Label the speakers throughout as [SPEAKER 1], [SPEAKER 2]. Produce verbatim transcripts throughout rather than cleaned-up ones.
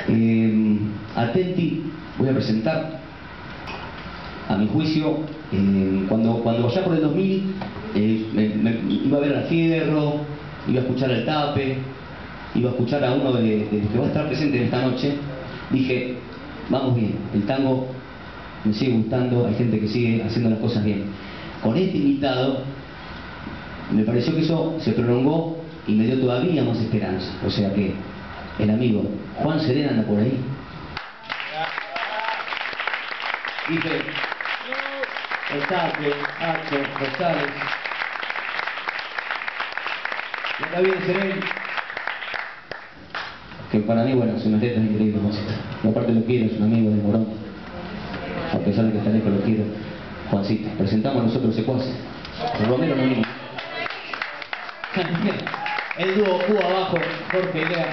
[SPEAKER 1] Eh, atenti, voy a presentar, a mi juicio, eh, cuando, cuando allá por el dos mil eh, me, me, iba a ver a Fierro, iba a escuchar al Tape, iba a escuchar a uno de, de los que va a estar presente en esta noche, dije, vamos bien, el tango me sigue gustando, hay gente que sigue haciendo las cosas bien. Con este invitado, me pareció que eso se prolongó y me dio todavía más esperanza. O sea que el amigo Juan Serena anda por ahí. Dice, el Tape, Acho, Rosales. Y acá viene Serena, que para mí, bueno, es una letra increíble, música. Y aparte lo quiero, es un amigo de Morón. A pesar de que está lejos, lo quiero. Juancito, presentamos a nosotros secuaces. El Romero no vino. El dúo Q abajo, Jorge Lea.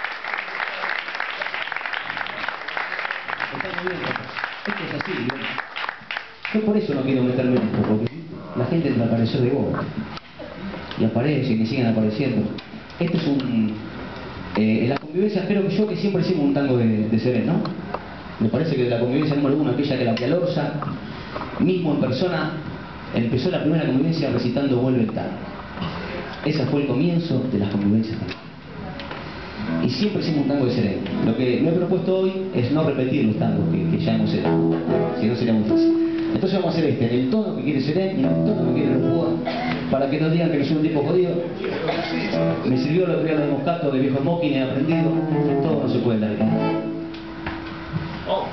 [SPEAKER 1] Está muy bien, esto es así, ¿no? Yo por eso no quiero meterme en esto, porque la gente entra a aparecer de vos. Y aparecen y siguen apareciendo. Esto es un... Eh, en la convivencia, espero que yo que siempre hicimos un tango de, de Serén, ¿no? Me parece que de la convivencia número uno, aquella que la Pialorza, mismo en persona, empezó la primera convivencia recitando Vuelve el tango. Ese fue el comienzo de las convivencias. Y siempre hicimos un tango de Serén. Lo que me he propuesto hoy es no repetir los tangos que, que ya hemos hecho, si no sería muy fácil. Entonces vamos a hacer este, en el tono que quiere Serén y en el tono que quiere los Púas, para que no digan que no soy un tipo jodido. Me sirvió lo que era de Moscato, de viejo smoking, he aprendido, todo no se puede largar. Oh.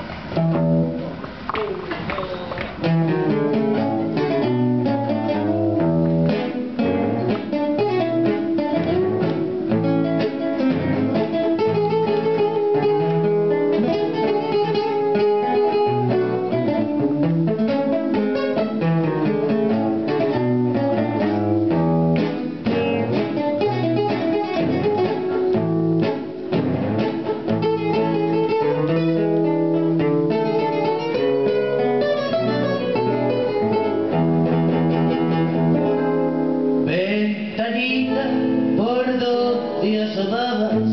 [SPEAKER 2] Por donde asomabas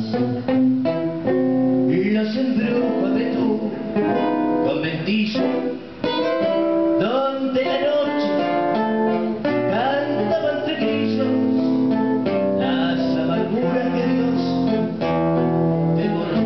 [SPEAKER 2] los embrujos de tu conventillo, donde la noche cantaba entre grillos las amarguras que Dios devoró.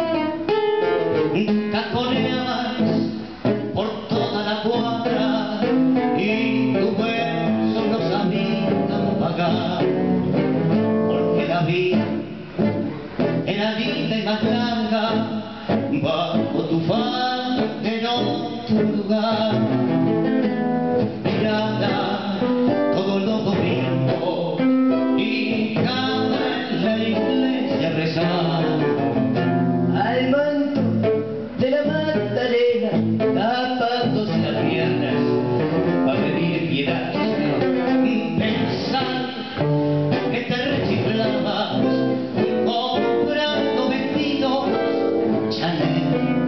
[SPEAKER 2] Cajoneabas por toda la cuadra y tus versos no sabían pagar. La vida era linda y más larga bajo tu falda en otro lugar. Mirada todos los domingos y cada en la iglesia rezar al manto de la Magdalena, tapándose las piernas a pedir piedad. Pensar que te reciclabas comprando vestidos Chanel.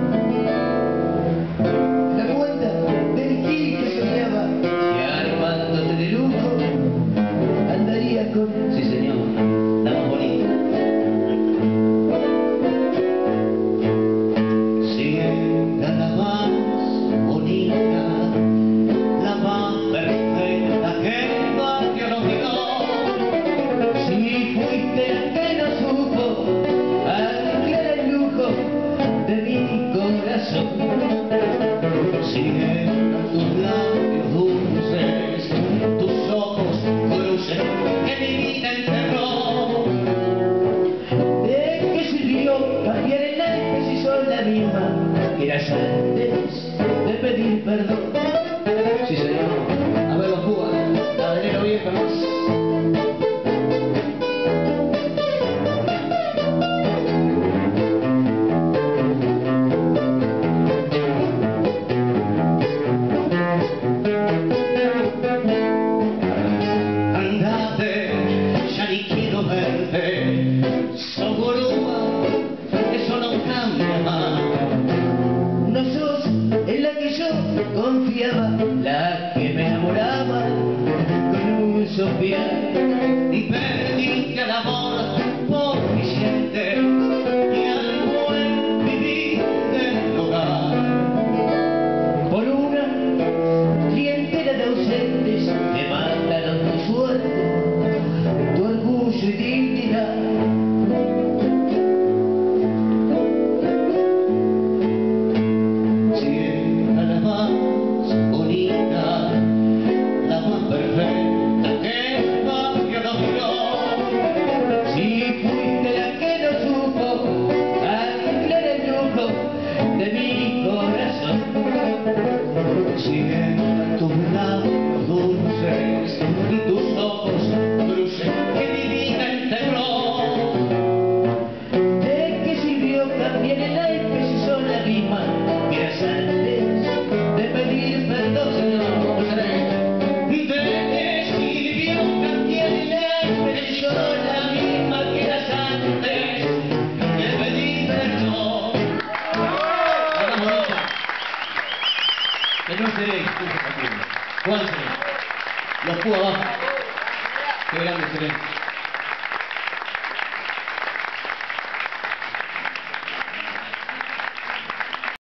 [SPEAKER 2] La cuenta del gil que soñaba y armándote de lujo andaría con...
[SPEAKER 1] Sí, señor, la más bonita.
[SPEAKER 2] Sí, la más bonita, la más perfecta que el barrio nos dio. Si fuiste la que no supo anunciar el lujo de mi corazón. Siguen tus labios dulces, tus ojos cruces que mi vida enterró. ¿De qué sirvió cambiar el naipe si soy la misma que eras antes de pedir perdón?
[SPEAKER 1] Sí, señor. A ver los Púas, la de enero vieja más.
[SPEAKER 2] Sos borúa, eso no cambia más. No sos en la que yo confiaba, la que me enamoraba con un sopiar. Perdiste al amor por mi siente y al buen Que no seré injusto contigo. Juan Seré. Los pudo abajo. Qué grande Seré.